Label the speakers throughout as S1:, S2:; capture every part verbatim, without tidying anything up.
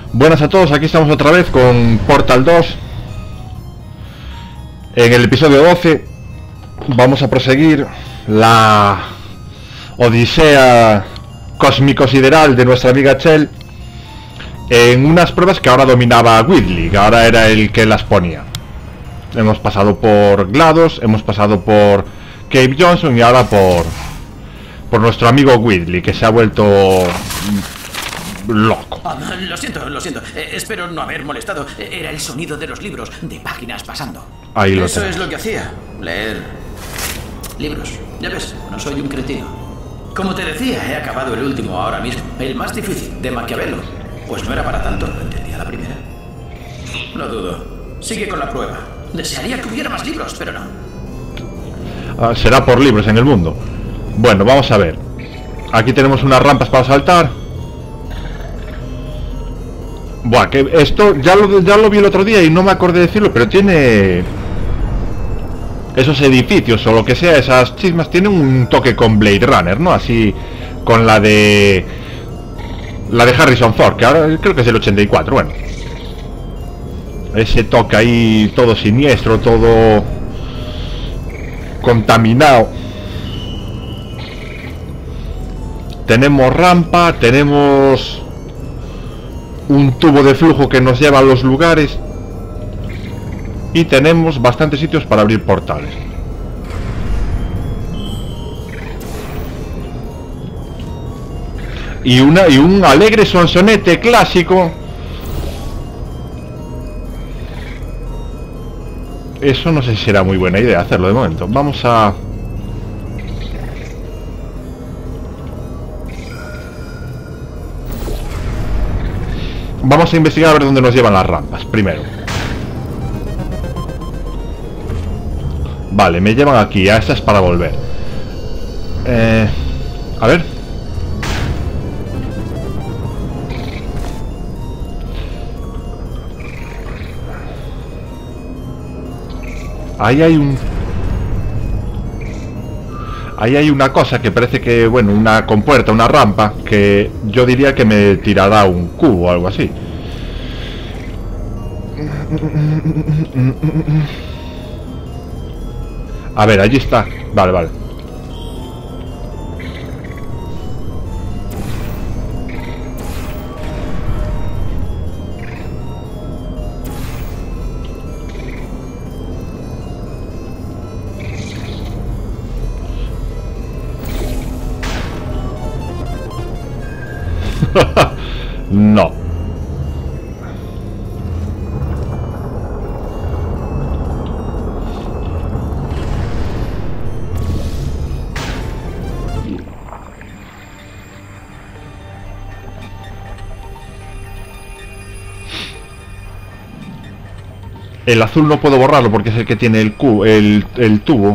S1: Buenas a todos, aquí estamos otra vez con Portal dos. En el episodio doce vamos a proseguir la odisea cósmico-sideral de nuestra amiga Chell en unas pruebas que ahora dominaba Whitley, que ahora era el que las ponía. Hemos pasado por GLaDOS, hemos pasado por Cave Johnson y ahora por por nuestro amigo Whitley, que se ha vuelto loco.
S2: Oh, lo siento, lo siento. Eh, espero no haber molestado. Era el sonido de los libros, de páginas pasando.
S1: Ahí lo
S2: Eso
S1: tenemos.
S2: es lo que hacía. Leer libros. Ya ves, no soy un cretino. Como te decía, he acabado el último ahora mismo. El más difícil, de Maquiavelo. Pues no era para tanto, lo entendía la primera. No dudo. Sigue con la prueba. Desearía que hubiera más libros, pero no.
S1: Ah, será por libros en el mundo. Bueno, vamos a ver. Aquí tenemos unas rampas para saltar. Buah, que esto ya lo, ya lo vi el otro día y no me acordé de decirlo, pero tiene... esos edificios o lo que sea, esas chismas, tienen un toque con Blade Runner, ¿no? Así, con la de... la de Harrison Ford, que ahora creo que es el ochenta y cuatro, bueno. Ese toque ahí, todo siniestro, todo... contaminado. Tenemos rampa, tenemos... un tubo de flujo que nos lleva a los lugares y tenemos bastantes sitios para abrir portales. Y una y un alegre sonsonete clásico. Eso no sé si será muy buena idea hacerlo de momento. Vamos a... Vamos a investigar a ver dónde nos llevan las rampas, primero. Vale, me llevan aquí, a esta es para volver. Eh, a ver. Ahí hay un... Ahí hay una cosa que parece que, bueno, una compuerta, una rampa, que yo diría que me tirará un cubo o algo así. A ver, allí está. Vale, vale. No. El azul no puedo borrarlo porque es el que tiene el cubo, el, el tubo.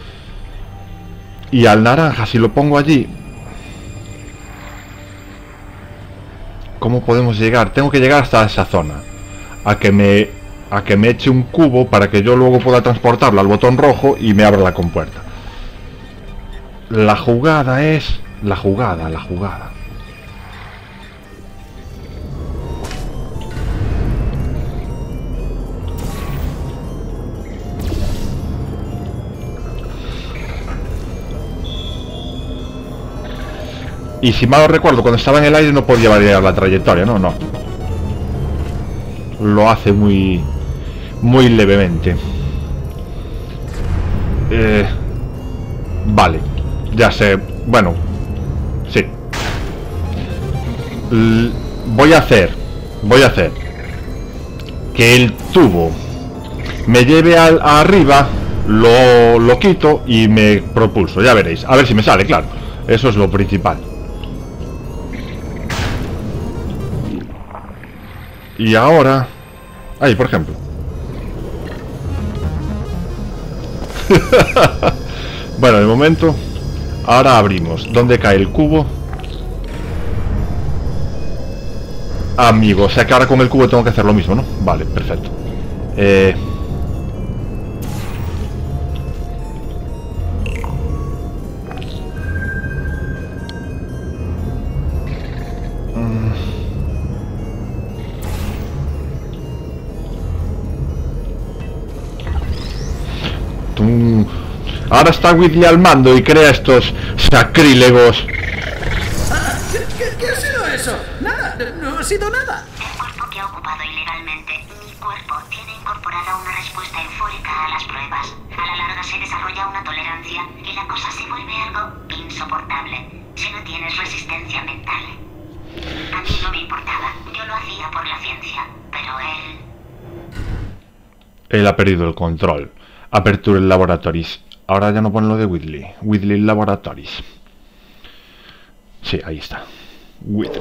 S1: Y al naranja, si lo pongo allí, ¿cómo podemos llegar? Tengo que llegar hasta esa zona. A que me a que me eche un cubo para que yo luego pueda transportarlo al botón rojo y me abra la compuerta. La jugada es... La jugada, la jugada. Y si mal recuerdo, cuando estaba en el aire no podía variar la trayectoria, no, no. Lo hace muy... muy levemente. Eh, vale, ya sé, bueno, sí. L voy a hacer, voy a hacer que el tubo me lleve al, a arriba, lo, lo quito y me propulso, ya veréis. A ver si me sale, claro. Eso es lo principal. Y ahora... ahí, por ejemplo. Bueno, de momento. Ahora abrimos. ¿Dónde cae el cubo? Amigo, o sea que ahora con el cubo tengo que hacer lo mismo, ¿no? Vale, perfecto. Eh... Ahora está Whitley al mando y crea estos sacrílegos.
S2: Ah, ¿qué, qué, ¿Qué ha sido eso? Nada, no ha sido nada.
S3: El cuerpo que ha ocupado ilegalmente mi cuerpo tiene incorporada una respuesta eufórica a las pruebas. A la larga se desarrolla una tolerancia y la cosa se vuelve algo insoportable si no tienes resistencia mental. A mí no me importaba, yo lo hacía por la ciencia, pero él...
S1: Él ha perdido el control. Aperture Laboratories. Ahora ya no pone lo de Whitley. Whitley Laboratories. Sí, ahí está. Whitley.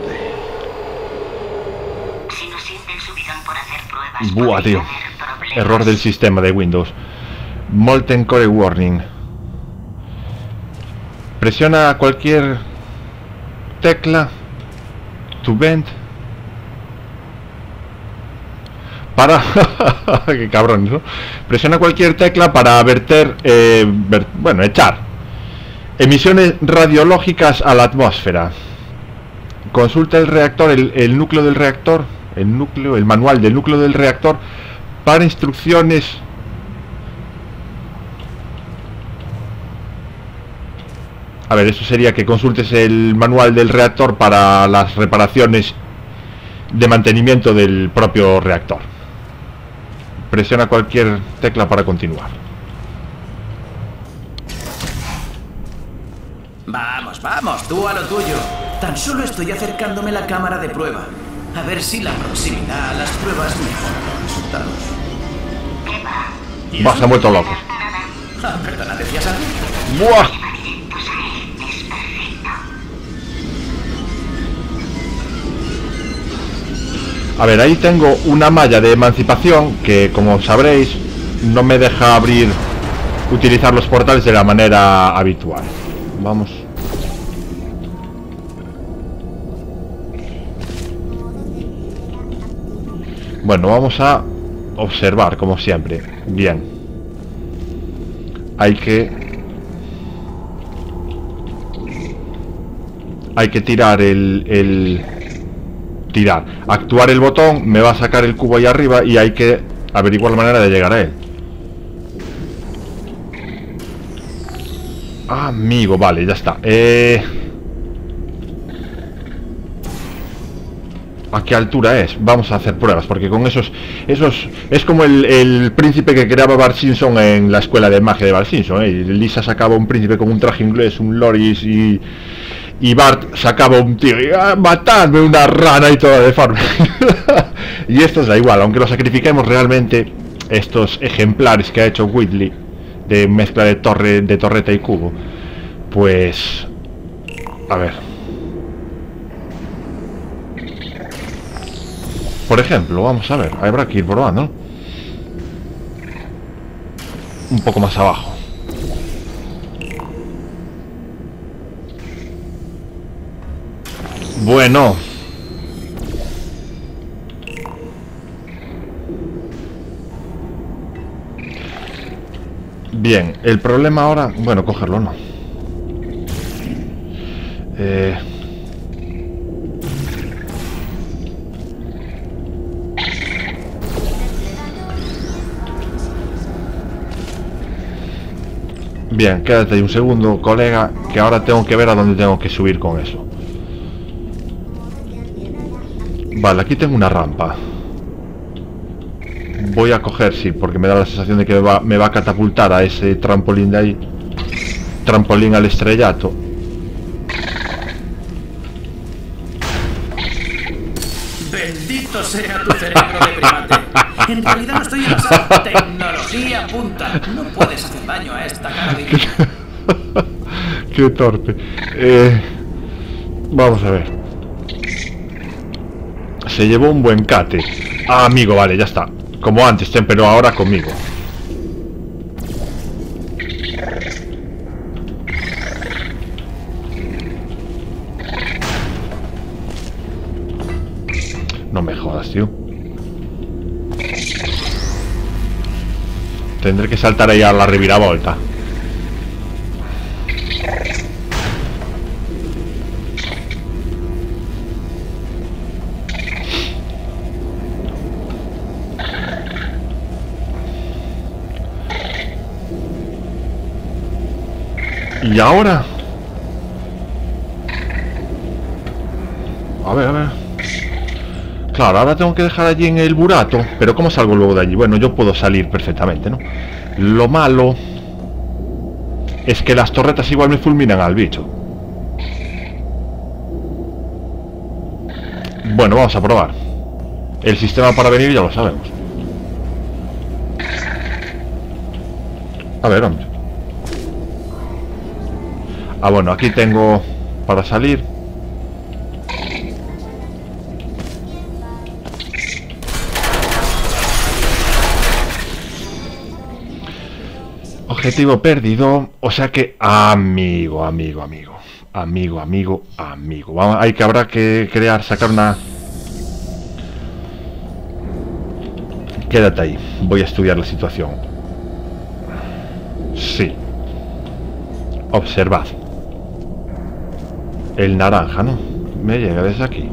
S3: Si no sienten subidón por hacer pruebas,
S1: Buah,
S3: pueden
S1: tío.
S3: haber problemas.
S1: Error del sistema de Windows. Molten Core Warning. Presiona cualquier tecla to vent para qué cabrón, ¿no? Presiona cualquier tecla para verter eh, ver, bueno, echar emisiones radiológicas a la atmósfera. Consulta el reactor, el, el núcleo del reactor, el núcleo, el manual del núcleo del reactor para instrucciones. A ver, eso sería que consultes el manual del reactor para las reparaciones de mantenimiento del propio reactor. Presiona cualquier tecla para continuar.
S2: Vamos, vamos, tú a lo tuyo. Tan solo estoy acercándome la cámara de prueba. A ver si la proximidad a las pruebas mejora los resultados.
S3: ¿Qué va?
S2: ¿Y
S1: Bah,
S2: eso?
S1: se ha vuelto loco.
S3: Nada.
S2: Ah, perdona, ¿decías algo?
S1: ¡Buah!
S3: Atentos a él, es perfecto.
S1: A ver, ahí tengo una malla de emancipación que, como sabréis, no me deja abrir, utilizar los portales de la manera habitual. Vamos. Bueno, vamos a observar, como siempre. Bien. Hay que... Hay que tirar el... el... Tirar. Actuar el botón, me va a sacar el cubo ahí arriba y hay que averiguar la manera de llegar a él. Amigo, vale, ya está. Eh... ¿A qué altura es? Vamos a hacer pruebas, porque con esos... esos es como el, el príncipe que creaba Bart Simpson en la escuela de magia de Bart Simpson, ¿eh? Lisa sacaba un príncipe con un traje inglés, un loris, y... Y Bart sacaba un tío y... ¡Ah, matadme una rana y toda deforme! Y esto es da igual, aunque lo sacrifiquemos realmente, estos ejemplares que ha hecho Whitley, de mezcla de torre, de torreta y cubo, pues... A ver... Por ejemplo, vamos a ver, habrá que ir probando, ¿no? Un poco más abajo. Bueno. Bien, el problema ahora... Bueno, cogerlo no. Eh... Bien, quédate ahí un segundo, colega, que ahora tengo que ver a dónde tengo que subir con eso. Vale, aquí tengo una rampa. Voy a coger, sí, porque me da la sensación de que me va, me va a catapultar a ese trampolín de ahí. Trampolín al estrellato.
S2: Bendito sea tu cerebro de primate. En realidad no estoy en la sala. Tecnología punta. No puedes hacer daño a esta cara de...
S1: Qué torpe. Eh, vamos a ver. Se llevó un buen cate. Ah, amigo, vale, ya está. Como antes, pero ahora conmigo. No me jodas, tío. Tendré que saltar ahí a la reviravolta. ¿Y ahora? A ver, a ver. Claro, ahora tengo que dejar allí en el burato. Pero ¿cómo salgo luego de allí? Bueno, yo puedo salir perfectamente, ¿no? Lo malo es que las torretas igual me fulminan al bicho. Bueno, vamos a probar. El sistema para venir ya lo sabemos. A ver, hombre. Ah, bueno, aquí tengo para salir. Objetivo perdido. O sea que, amigo, amigo, amigo. Amigo, amigo, amigo. Vamos, hay que habrá que crear, sacar una... Quédate ahí. Voy a estudiar la situación. Sí. Observad. El naranja, ¿no? Me llega desde aquí.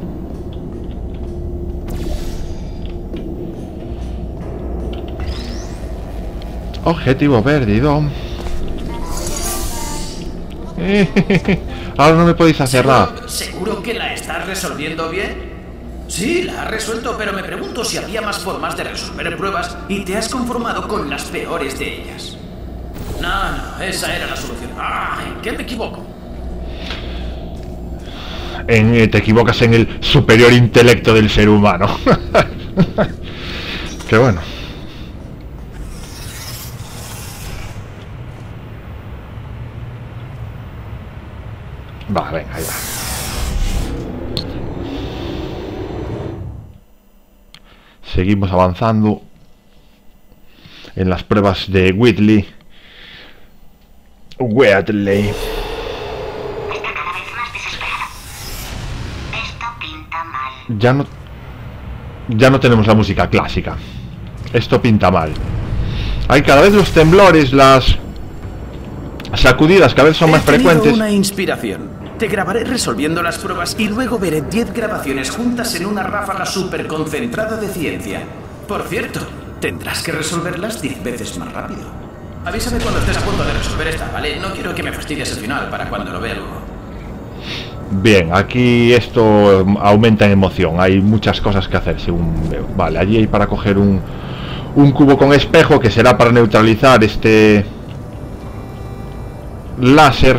S1: Objetivo perdido. Ahora no me podéis hacer nada.
S2: ¿Seguro, ¿Seguro que la estás resolviendo bien? Sí, la has resuelto, pero me pregunto si había más formas de resolver pruebas y te has conformado con las peores de ellas. No, no, esa era la solución. Ah, ¿en qué me equivoco?
S1: En, eh, te equivocas en el superior intelecto del ser humano. Qué bueno. Va, venga, ahí va. Seguimos avanzando en las pruebas de Whitley. Whitley.
S3: Está cada vez más desesperado. Esto pinta mal.
S1: Ya no... Ya no tenemos la música clásica. Esto pinta mal. Hay cada vez los temblores, las sacudidas cada vez son más frecuentes.
S2: Una inspiración. Te grabaré resolviendo las pruebas y luego veré diez grabaciones juntas en una ráfaga súper concentrada de ciencia. Por cierto, tendrás que resolverlas diez veces más rápido. Avísame cuando estés a punto de resolver esta, ¿vale? No quiero que me fastidies el final para cuando lo vea luego.
S1: Bien, aquí esto aumenta en emoción. Hay muchas cosas que hacer según veo. Vale, allí hay para coger un, un cubo con espejo que será para neutralizar este láser.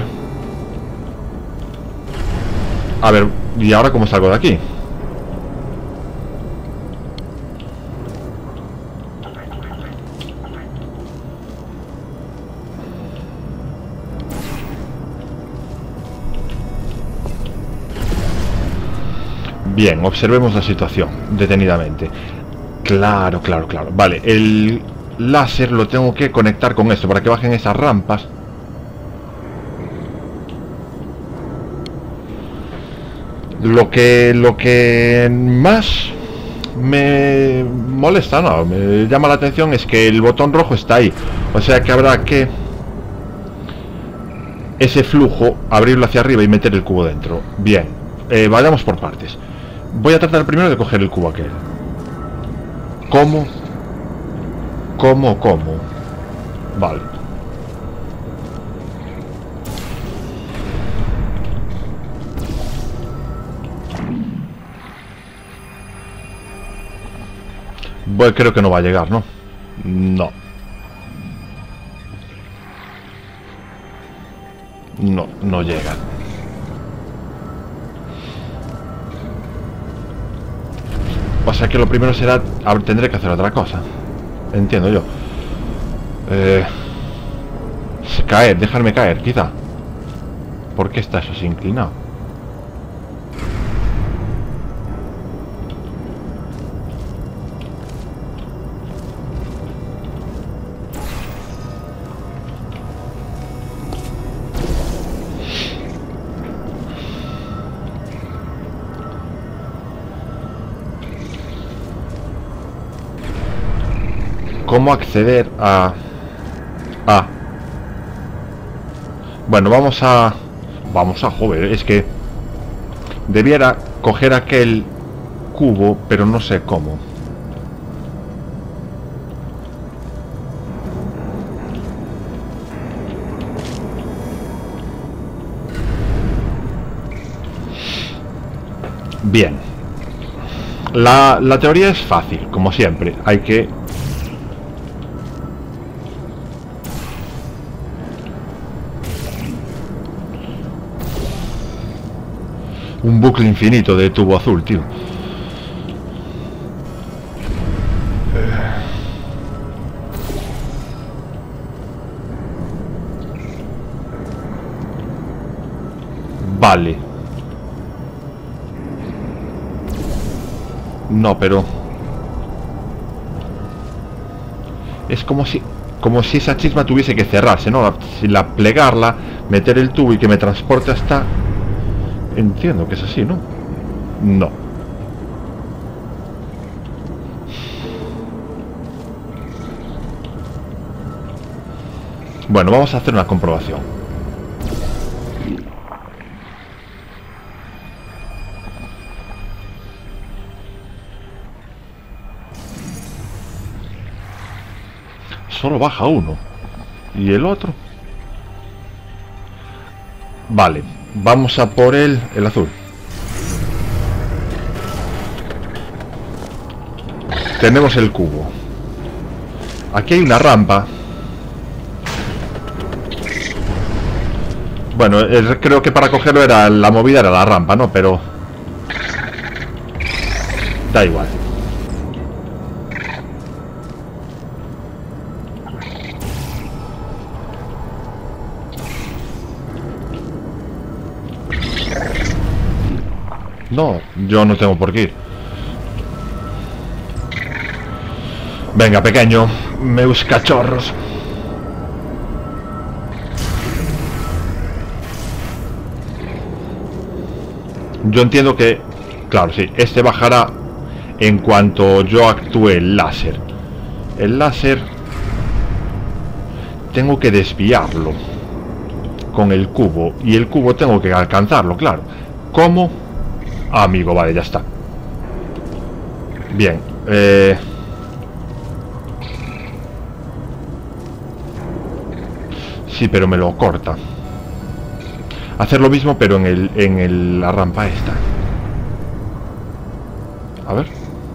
S1: A ver, ¿y ahora cómo salgo de aquí? Bien, observemos la situación detenidamente. Claro, claro, claro. Vale, el láser lo tengo que conectar con esto para que bajen esas rampas. Lo que, lo que más me molesta, no, me llama la atención es que el botón rojo está ahí. O sea que habrá que ese flujo, abrirlo hacia arriba y meter el cubo dentro. Bien, eh, vayamos por partes. Voy a tratar primero de coger el cubo aquel. ¿Cómo? ¿Cómo? ¿Cómo? Vale. Bueno, creo que no va a llegar, ¿no? No. No, no llega. O sea que lo primero será... Tendré que hacer otra cosa. Entiendo yo. Eh, caer, dejarme caer, quizá. ¿Por qué está eso así inclinado? ¿Cómo acceder a... a... Bueno, vamos a... Vamos a... Joder, es que... Debiera coger aquel cubo, pero no sé cómo. Bien. La, la teoría es fácil, como siempre. Hay que... Un bucle infinito de tubo azul, tío. Vale. No, pero... Es como si... Como si esa chisma tuviese que cerrarse, ¿no? Si la plegarla, meter el tubo y que me transporte hasta... Entiendo que es así, ¿no? No. Bueno, vamos a hacer una comprobación. Solo baja uno. ¿Y el otro? Vale, vamos a por el, el azul. Tenemos el cubo. Aquí hay una rampa. Bueno, eh, creo que para cogerlo era la movida, era la rampa, ¿no? Pero... Da igual. No, yo no tengo por qué ir. Venga, pequeño, meus cachorros. Yo entiendo que, claro, sí, este bajará en cuanto yo actúe el láser. El láser tengo que desviarlo con el cubo, y el cubo tengo que alcanzarlo, claro. ¿Cómo? Ah, amigo, vale, ya está. Bien, eh... sí, pero me lo corta. Hacer lo mismo, pero en el, en el, la rampa esta. A ver.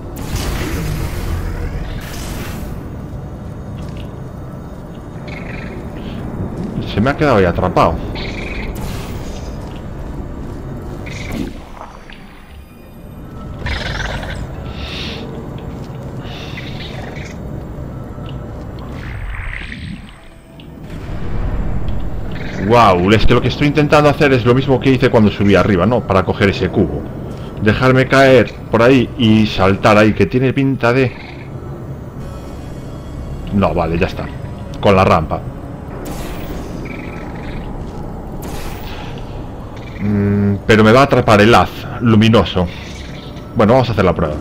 S1: Se me ha quedado ahí atrapado. Wow, es que lo que estoy intentando hacer es lo mismo que hice cuando subí arriba, ¿no? Para coger ese cubo. Dejarme caer por ahí y saltar ahí, que tiene pinta de... No, vale, ya está. Con la rampa. Mm, pero me va a atrapar el haz luminoso. Bueno, vamos a hacer la prueba.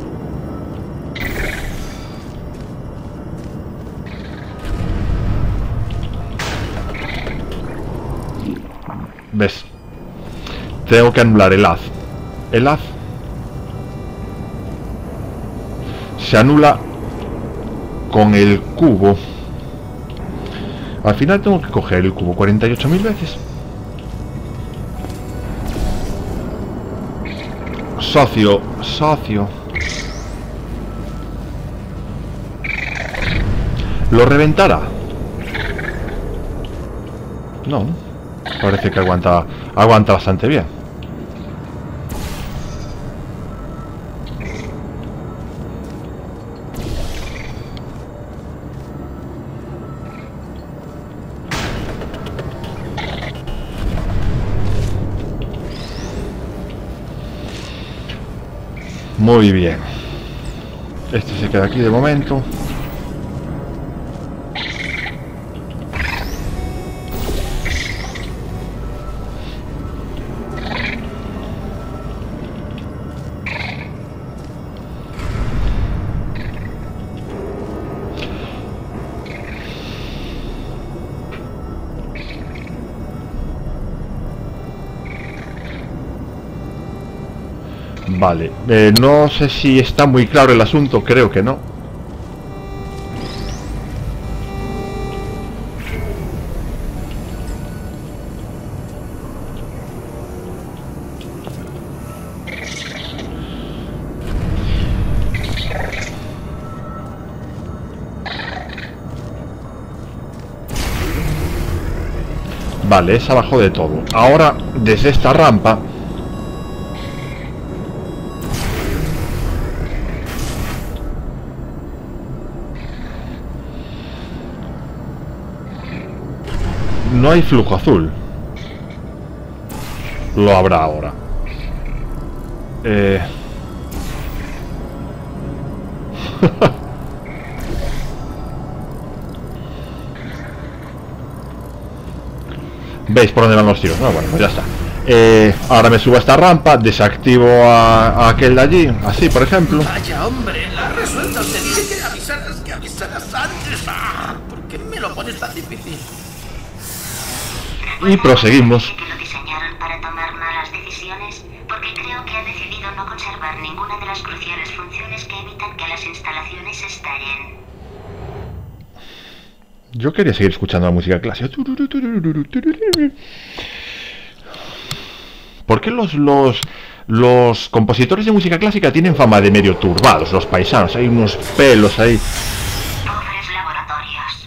S1: ¿Ves? Tengo que anular el haz. El haz se anula con el cubo. Al final tengo que coger el cubo cuarenta y ocho mil veces. Socio, socio. ¿Lo reventará? No. Parece que aguanta, aguanta bastante bien. Muy bien. Este se queda aquí de momento. Vale, eh, no sé si está muy claro el asunto, creo que no. Vale, es abajo de todo. Ahora, desde esta rampa... No hay flujo azul. Lo habrá ahora. Eh... ¿Veis por dónde van los tiros? No, bueno, pues ya está. Eh, ahora me subo a esta rampa, desactivo a, a aquel de allí, así por ejemplo.
S2: Vaya hombre, la has resuelto. Te dije que avisaras, que avisaras antes. Ah, ¿por qué me lo pones tan difícil?
S1: Y proseguimos.
S3: Que lo diseñaron para tomar malas decisiones, porque creo que ha decidido no conservar ninguna de las cruciales funciones que evitan que las instalaciones estallen.
S1: Yo quería seguir escuchando la música clásica. ¿Por qué los, los, los compositores de música clásica tienen fama de medio turbados, los paisanos? Hay unos pelos ahí.
S3: Pobres laboratorios.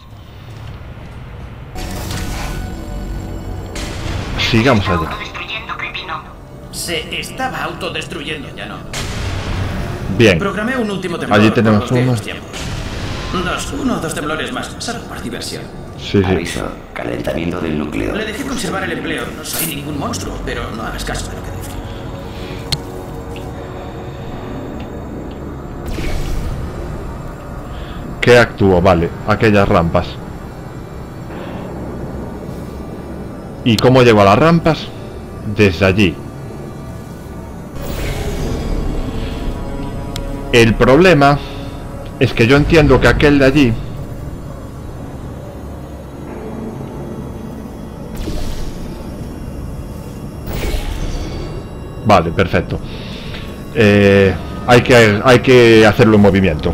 S1: Sigamos allá.
S3: Autodestruyendo, cretino.
S2: Se estaba autodestruyendo, ya no.
S1: Bien.
S2: Programé un último temblor.
S1: Allí tenemos
S2: por los
S1: uno.
S2: viejos tiempos. Dos, uno o dos temblores más, solo por diversión.
S1: Sí, sí.
S4: Aviso, calentamiento del núcleo.
S2: Le dejé conservar el empleo. No soy ningún monstruo, pero no hagas caso de lo que dice.
S1: ¿Qué actuó? Vale, aquellas rampas. ¿Y cómo llego a las rampas? Desde allí. El problema es que yo entiendo que aquel de allí... Vale, perfecto. Eh, hay que, hay que hacerlo en movimiento.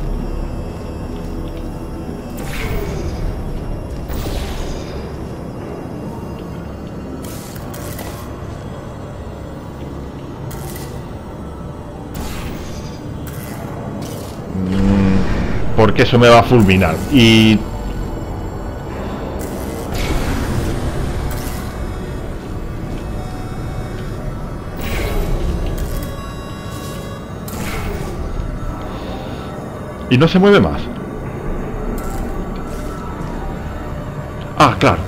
S1: Porque eso me va a fulminar. Y... Y no se mueve más. Ah, claro.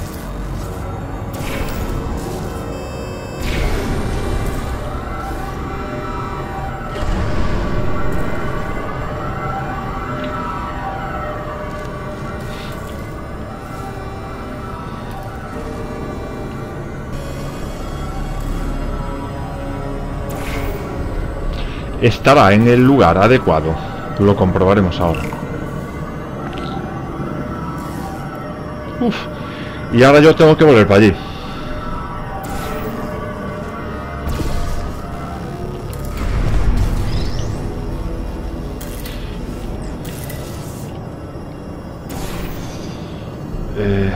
S1: Estará en el lugar adecuado. Lo comprobaremos ahora. Uf. Y ahora yo tengo que volver para allí. Eh...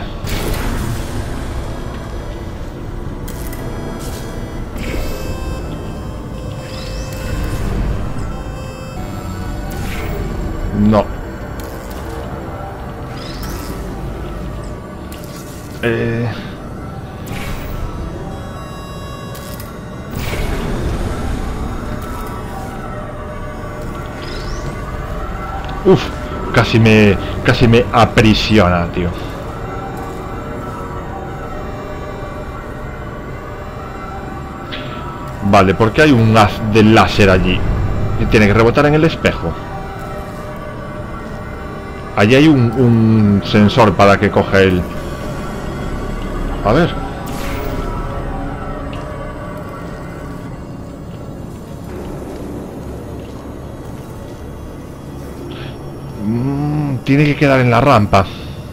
S1: No. Eh... Uf, casi me, casi me aprisiona, tío. Vale, porque hay un haz de láser allí y tiene que rebotar en el espejo. Allí hay un, un sensor para que coja el... A ver. Mm, tiene que quedar en la rampa.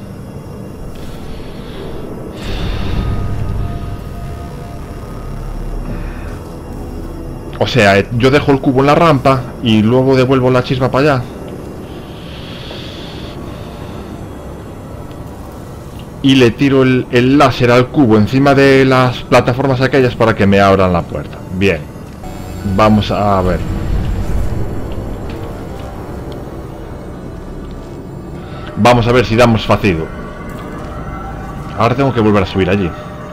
S1: O sea, yo dejo el cubo en la rampa y luego devuelvo la chispa para allá. Y le tiro el, el láser al cubo encima de las plataformas aquellas para que me abran la puerta. Bien. Vamos a ver. Vamos a ver si damos facido. Ahora tengo que volver a subir allí.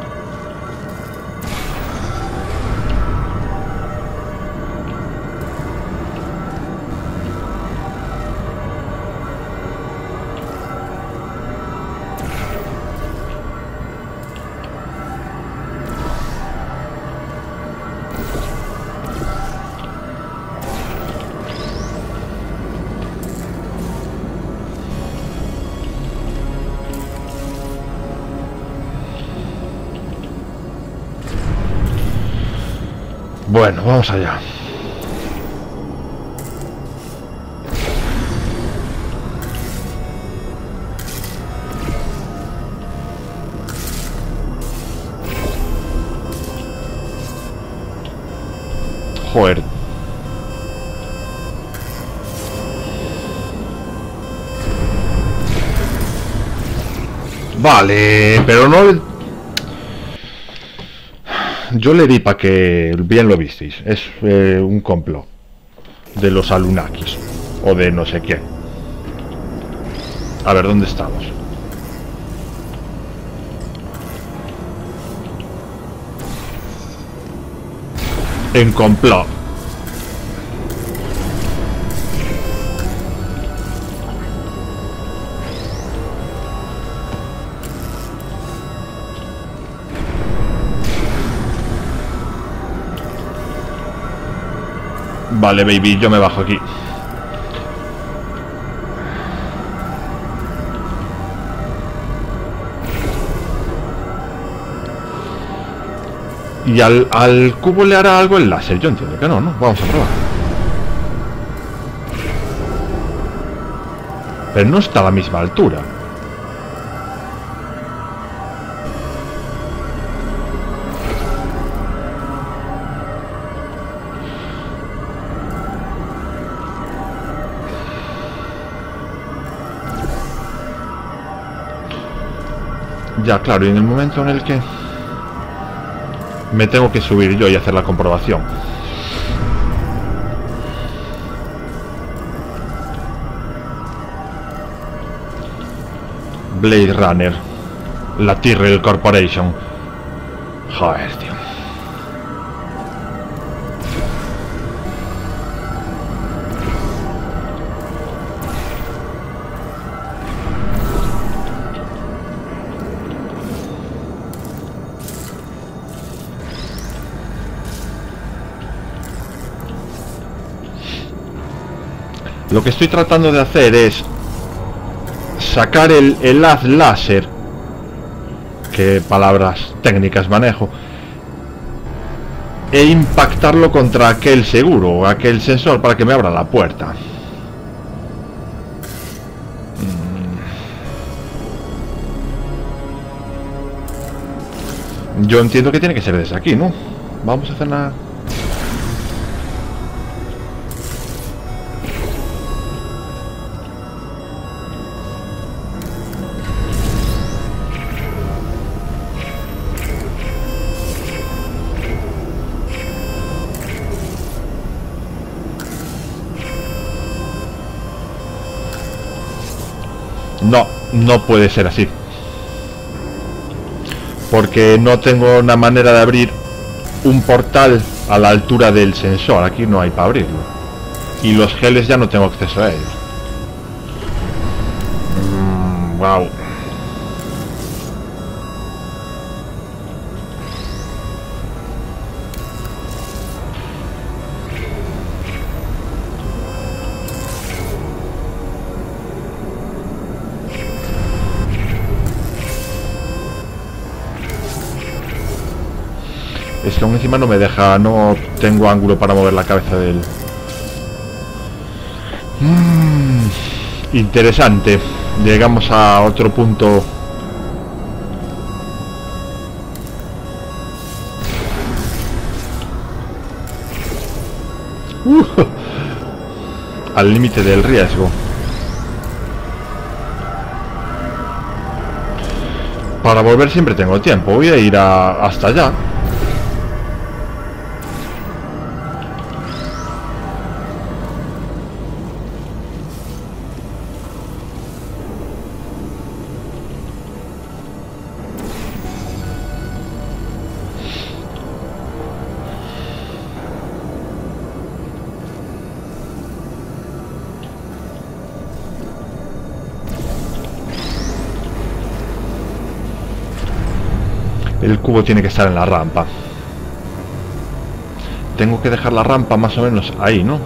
S1: Bueno, vamos allá. Joder. Vale, pero no... Yo le di para que bien lo visteis. Es eh, un complot de los Anunnakis o de no sé quién. A ver, ¿dónde estamos? En complot. Vale, baby, yo me bajo aquí. Y al, al cubo le hará algo el láser. Yo entiendo que no, ¿no? Vamos a probar. Pero no está a la misma altura. Ya, claro, y en el momento en el que me tengo que subir yo y hacer la comprobación. Blade Runner, la Tyrrell Corporation. Joder, tío. Lo que estoy tratando de hacer es sacar el, el haz láser, que palabras técnicas manejo, e impactarlo contra aquel seguro, aquel sensor, para que me abra la puerta. Yo entiendo que tiene que ser desde aquí, ¿no? Vamos a hacer una... No, no puede ser así. Porque no tengo una manera de abrir un portal a la altura del sensor. Aquí no hay para abrirlo. Y los geles ya no tengo acceso a ellos. Mm, wow. Es que aún encima no me deja, no tengo ángulo para mover la cabeza de él. Mm, interesante. Llegamos a otro punto. Uh, al límite del riesgo. Para volver siempre tengo tiempo. Voy a ir a, hasta allá. El cubo tiene que estar en la rampa. Tengo que dejar la rampa más o menos ahí, ¿no?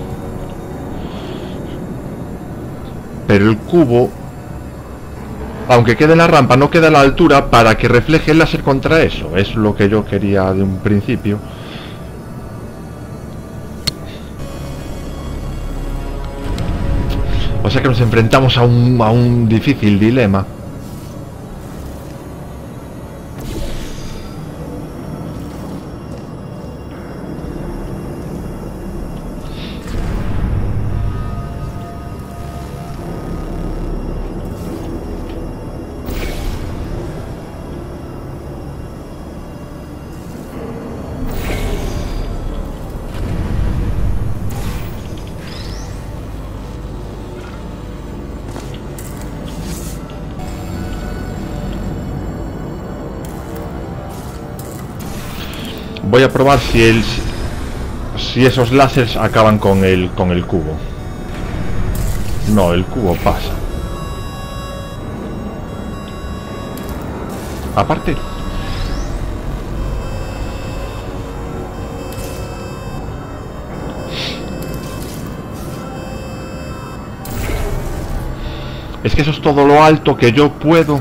S1: Pero el cubo, aunque quede en la rampa, no queda a la altura para que refleje el láser contra eso. Es lo que yo quería de un principio. O sea que nos enfrentamos a un, a un difícil dilema. Voy a probar si el si esos láseres acaban con el con el cubo. No, el cubo pasa. Aparte, es que eso es todo lo alto que yo puedo.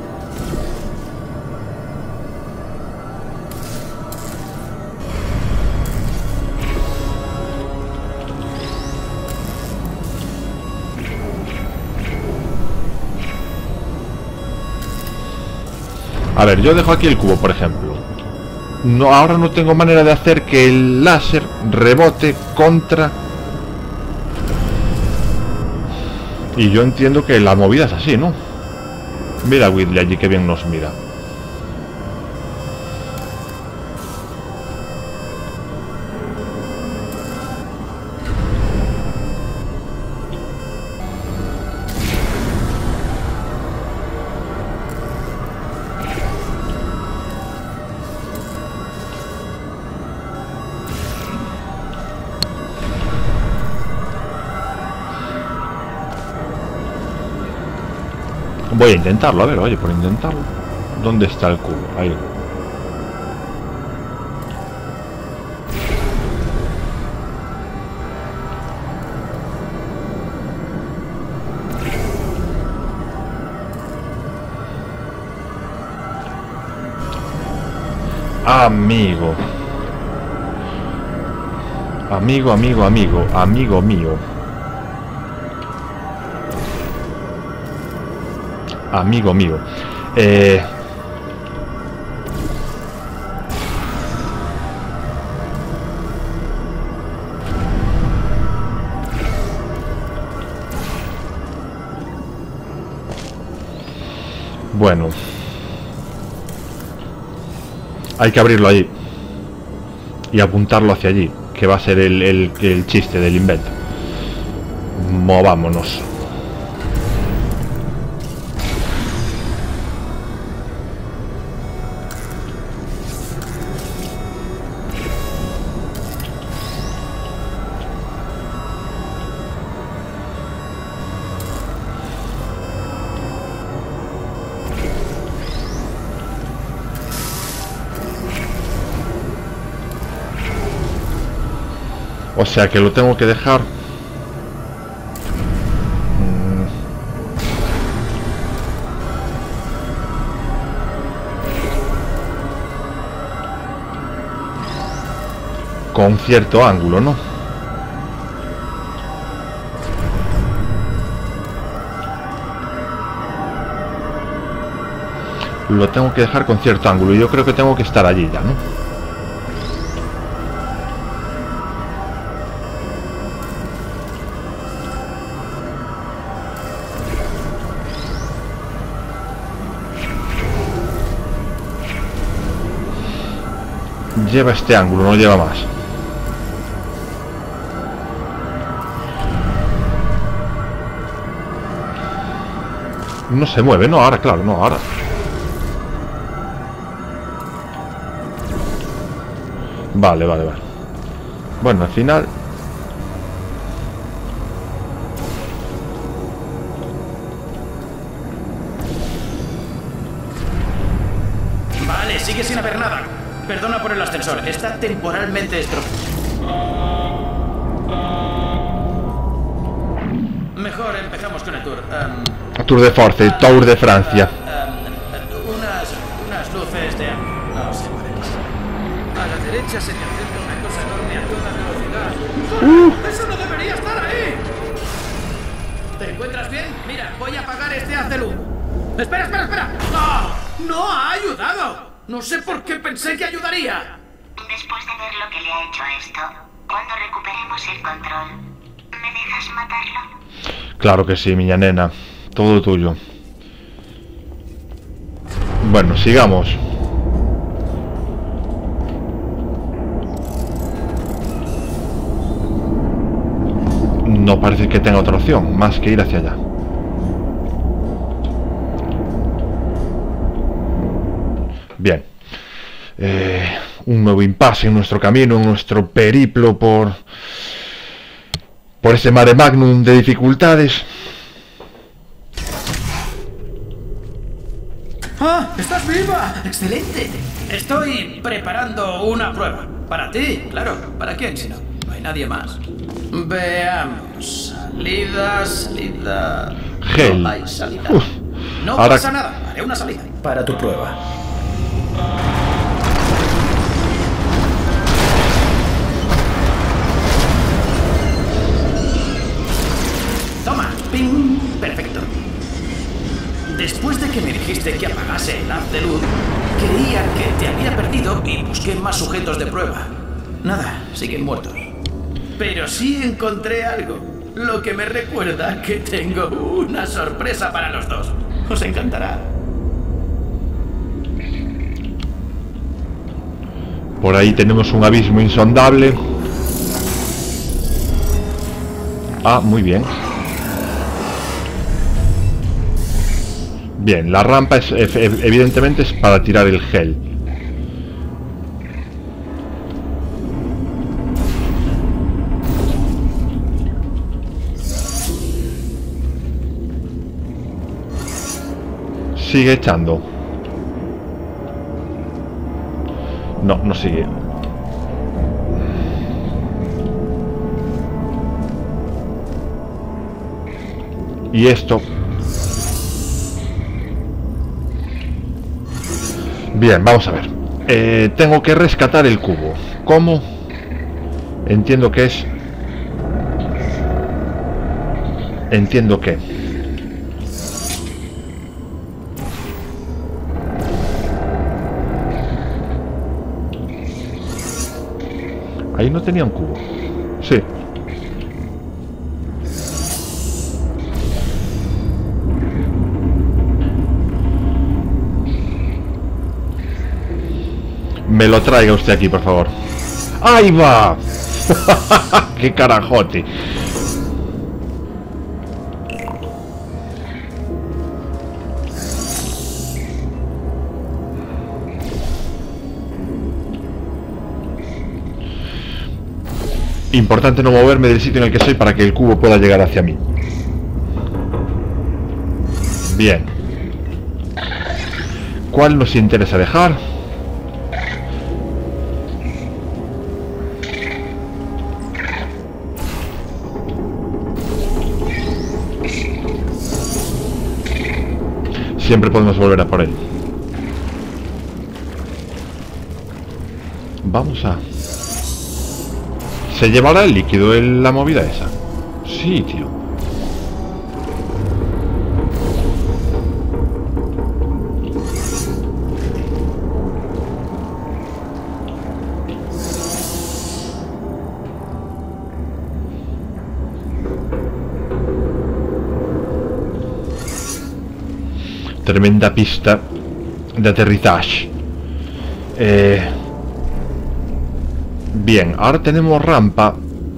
S1: A ver, yo dejo aquí el cubo, por ejemplo. No, ahora no tengo manera de hacer que el láser rebote contra... Y yo entiendo que la movida es así, ¿no? Mira a Whitley allí, que bien nos mira. Voy a intentarlo, a ver, oye, por intentarlo. ¿Dónde está el cubo? Ahí. Amigo. Amigo, amigo, amigo, amigo mío. Amigo mío. Eh... Bueno. Hay que abrirlo allí. Y apuntarlo hacia allí. Que va a ser el, el, el chiste del invento. Movámonos. O sea que lo tengo que dejar. Mm. Con cierto ángulo, ¿no? Lo tengo que dejar con cierto ángulo y yo creo que tengo que estar allí ya, ¿no? Lleva este ángulo, no lleva más. No se mueve, no, ahora, claro, no, ahora. Vale, vale, vale. Bueno, al final...
S2: Vale, sigue sin haber nada. Perdona por el ascensor, está temporalmente estropeado. Mejor empezamos con el tour. Um,
S1: Tour de Force, uh, Tour de Francia.
S2: Uh, uh, unas, unas luces de... No sé para qué es. A la derecha se te acerca una cosa enorme a toda velocidad. Uh. ¡Eso no debería estar ahí! ¿Te encuentras bien? Mira, voy a apagar este haz de luz. ¡Espera, espera, espera! ¡No! ¡No ha ayudado! No sé por qué pensé que ayudaría.
S3: Después de ver lo que le ha hecho a esto, cuando recuperemos el control, ¿me dejas matarlo?
S1: Claro que sí, miña nena. Todo tuyo. Bueno, sigamos. No parece que tenga otra opción más que ir hacia allá. Bien. Eh, un nuevo impasse en nuestro camino, en nuestro periplo por... por ese mare magnum de dificultades.
S2: ¡Ah! ¡Estás viva! ¡Excelente! Estoy preparando una prueba. Para ti, claro. ¿Para quién si no? No hay nadie más. Veamos. Salida, salida...
S1: Gel.
S2: No hay salida.
S1: Uf.
S2: No
S1: Ahora...
S2: pasa nada. Haré una salida. Para tu prueba. Toma. Ping. Perfecto. Después de que me dijiste que apagase el haz de luz, creía que te había perdido y busqué más sujetos de prueba. Nada, siguen muertos. Pero sí encontré algo, lo que me recuerda que tengo una sorpresa para los dos. Os encantará.
S1: Por ahí tenemos un abismo insondable. Ah, muy bien. Bien, la rampa es, evidentemente es para tirar el gel. Sigue echando. No, no sigue. Y esto... Bien, vamos a ver. Eh, tengo que rescatar el cubo. ¿Cómo? Entiendo que es... Entiendo que... Ahí no tenía un cubo. Sí. Me lo traiga usted aquí, por favor. ¡Ahí va! ¡Qué carajote! Importante no moverme del sitio en el que estoy para que el cubo pueda llegar hacia mí. Bien. ¿Cuál nos interesa dejar? Siempre podemos volver a por él. Vamos a... ¿Se llevará el líquido en la movida esa? Sí, tío. Tremenda pista de aterrizaje. Eh... Bien, ahora tenemos rampa.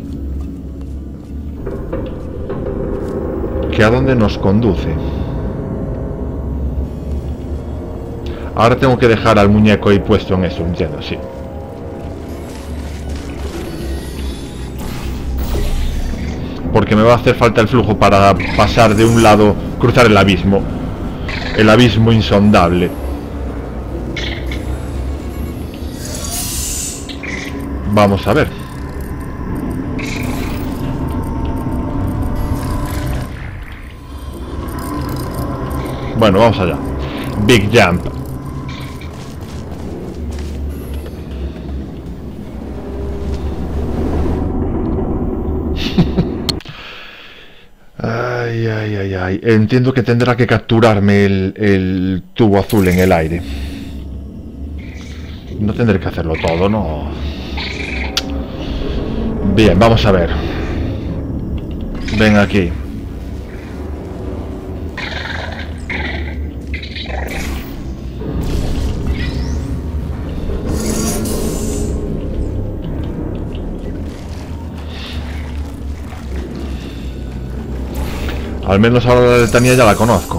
S1: ¿Que a dónde nos conduce? Ahora tengo que dejar al muñeco ahí puesto en eso, entiendo, sí. Porque me va a hacer falta el flujo para pasar de un lado, cruzar el abismo. El abismo insondable. Vamos a ver. Bueno, vamos allá. Big Jump. Ay, ay, ay, ay. Entiendo que tendrá que capturarme el, el tubo azul en el aire. No tendré que hacerlo todo, ¿no? Bien, vamos a ver. Ven aquí. Al menos ahora la letanía ya la conozco.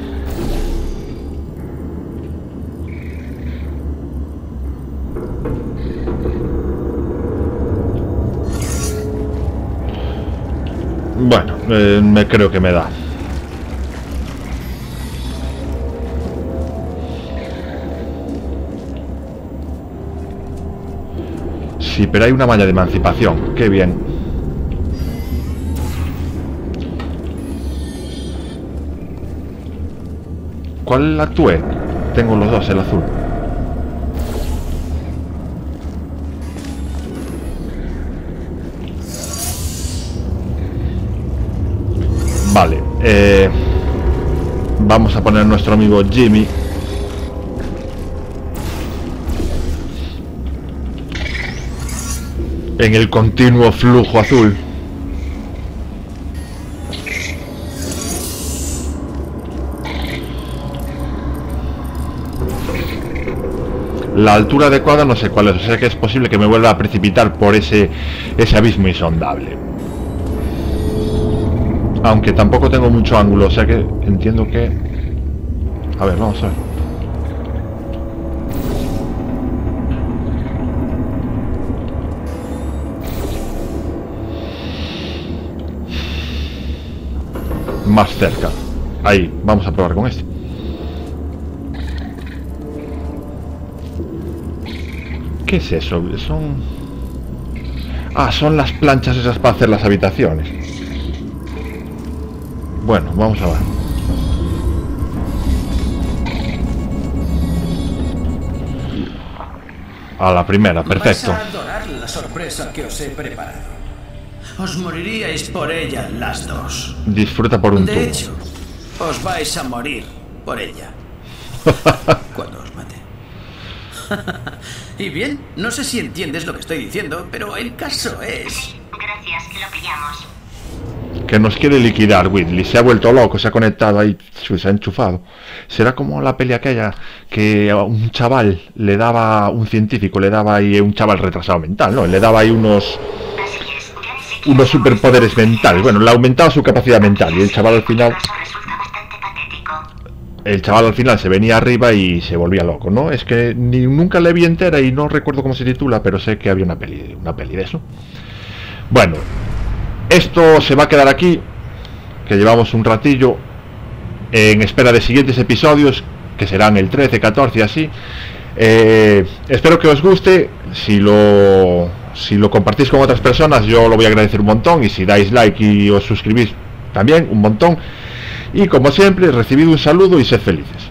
S1: Bueno, eh, me creo que me da. Sí, pero hay una malla de emancipación. Qué bien. ¿Cuál actué? Tengo los dos, el azul. Vale. Eh, vamos a poner a nuestro amigo Jimmy. En el continuo flujo azul. La altura adecuada no sé cuál es, o sea que es posible que me vuelva a precipitar por ese, ese abismo insondable. Aunque tampoco tengo mucho ángulo, o sea que entiendo que... A ver, vamos a ver. Más cerca. Ahí, vamos a probar con este. ¿Qué es eso? Son... Ah, son las planchas esas para hacer las habitaciones. Bueno, vamos a ver. A la primera, perfecto.
S2: Vais a adorar la sorpresa que os he preparado. Os moriríais por ella las dos.
S1: Disfruta por un tubo.
S2: De hecho, os vais a morir por ella. Cuando os mate. Y bien, no sé si entiendes lo que estoy diciendo, pero el caso es...
S3: Gracias, lo pillamos.
S1: Que nos quiere liquidar, Whitley. Se ha vuelto loco, se ha conectado ahí, se ha enchufado. Será como la peli aquella que a un chaval le daba, un científico le daba ahí, un chaval retrasado mental, ¿no? Le daba ahí unos... unos superpoderes mentales. Bueno, le ha aumentado su capacidad mental y el chaval al final... El chaval al final se venía arriba y se volvía loco, ¿no? Es que ni, nunca la vi entera y no recuerdo cómo se titula, pero sé que había una peli, una peli de eso. Bueno, esto se va a quedar aquí, que llevamos un ratillo en espera de siguientes episodios, que serán el trece, catorce y así. Eh, espero que os guste. Si lo, si lo compartís con otras personas, yo lo voy a agradecer un montón. Y si dais like y os suscribís, también un montón. Y como siempre, recibid un saludo y sed felices.